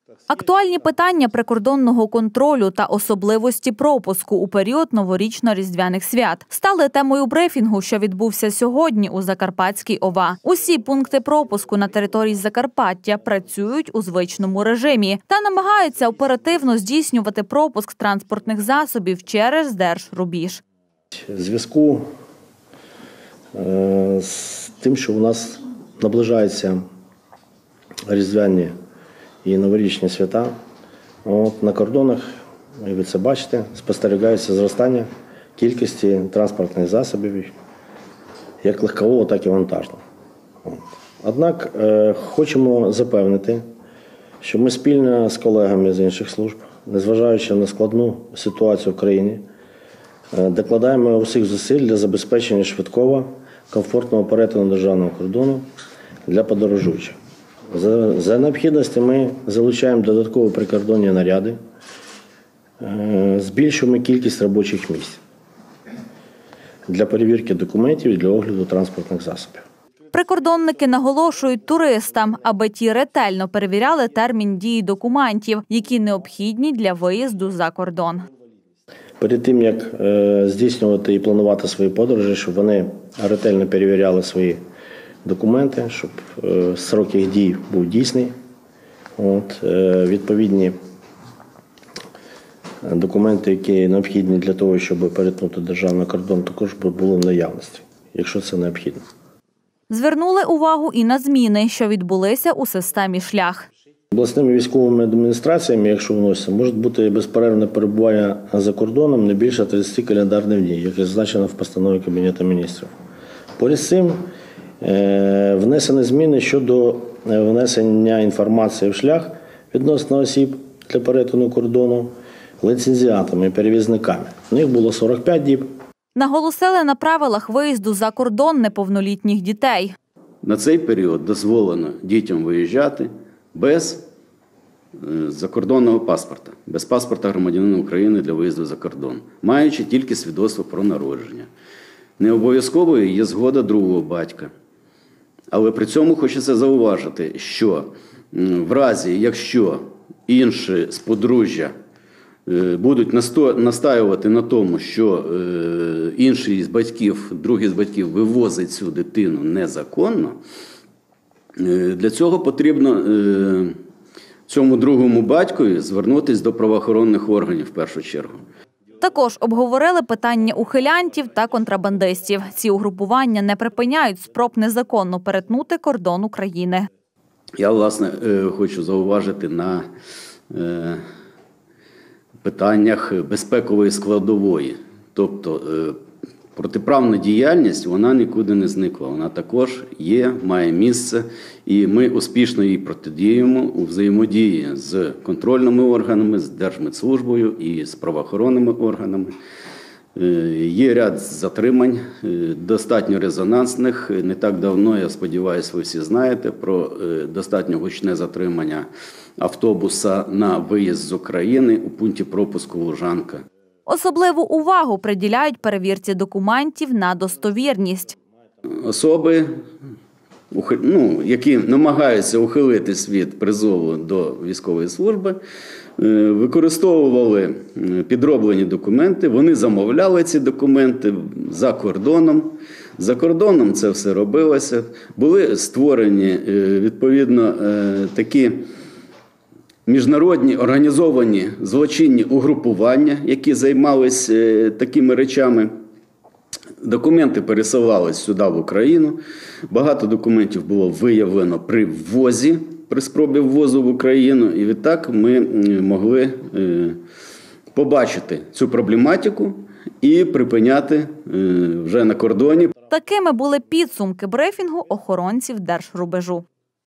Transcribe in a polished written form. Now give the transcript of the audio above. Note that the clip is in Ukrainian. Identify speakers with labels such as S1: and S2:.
S1: Актуальні питання прикордонного контролю та особливості пропуску у період новорічно-різдвяних свят стали темою брифінгу, що відбувся сьогодні у Закарпатській ОВА. Усі пункти пропуску на території Закарпаття працюють у звичному режимі та намагаються оперативно здійснювати пропуск транспортних засобів через держрубіж.
S2: У зв'язку з тим, що у нас наближаються різдвяні і новорічні свята, на кордонах, і ви це бачите, спостерігається зростання кількості транспортних засобів, як легкового, так і вантажного. Однак хочемо запевнити, що ми спільно з колегами з інших служб, незважаючи на складну ситуацію в країні, докладаємо усіх зусиль для забезпечення швидкого, комфортного перетину державного кордону для подорожуючих. За необхідності ми залучаємо додаткові прикордонні наряди, збільшуємо кількість робочих місць для перевірки документів і для огляду транспортних засобів.
S1: Прикордонники наголошують туристам, аби ті ретельно перевіряли термін дії документів, які необхідні для виїзду за кордон.
S2: Перед тим, як здійснювати і планувати свої подорожі, щоб вони ретельно перевіряли свої документи, щоб строк їх дій був дійсний. Відповідні документи, які необхідні для того, щоб перетнути державний кордон, також були в наявності, якщо це необхідно.
S1: Звернули увагу і на зміни, що відбулися у системі «Шлях».
S2: Обласними військовими адміністраціями, якщо вносяться, може бути безперервне перебування за кордоном не більше 30 календарних днів, як зазначено в постанові Кабінету міністрів. Поряд з цим внесені зміни щодо внесення інформації в шлях відносно осіб для перетину кордону ліцензіатами і перевізниками. У них було 45 діб.
S1: Наголосили на правилах виїзду за кордон неповнолітніх дітей.
S3: На цей період дозволено дітям виїжджати без закордонного паспорта, без паспорта громадянина України для виїзду за кордон, маючи тільки свідоцтво про народження. Не обов'язковою є згода другого батька. Але при цьому хочеться зауважити, що в разі, якщо інші з подружжя будуть настаювати на тому, що інший з батьків, другий з батьків вивозить цю дитину незаконно, для цього потрібно цьому другому батькові звернутися до правоохоронних органів в першу чергу.
S1: Також обговорили питання ухилянтів та контрабандистів. Ці угрупування не припиняють спроб незаконно перетнути кордон України.
S3: Я, власне, хочу зауважити на питаннях безпекової складової. Тобто протиправна діяльність, вона нікуди не зникла. Вона також є, має місце, і ми успішно їй протидіємо у взаємодії з контрольними органами, з Держмитслужбою і з правоохоронними органами. Є ряд затримань, достатньо резонансних. Не так давно, я сподіваюся, ви всі знаєте про достатньо гучне затримання автобуса на виїзд з України у пункті пропуску Лужанка.
S1: Особливу увагу приділяють перевірці документів на достовірність.
S3: Особи, які намагаються ухилитись від призову до військової служби, використовували підроблені документи, вони замовляли ці документи за кордоном. За кордоном це все робилося. Були створені, відповідно, такі міжнародні організовані злочинні угрупування, які займалися такими речами. Документи пересилались сюди, в Україну. Багато документів було виявлено при ввозі, при спробі ввозу в Україну. І відтак ми могли побачити цю проблематику і припиняти вже на кордоні.
S1: Такими були підсумки брифінгу охоронців держрубежу.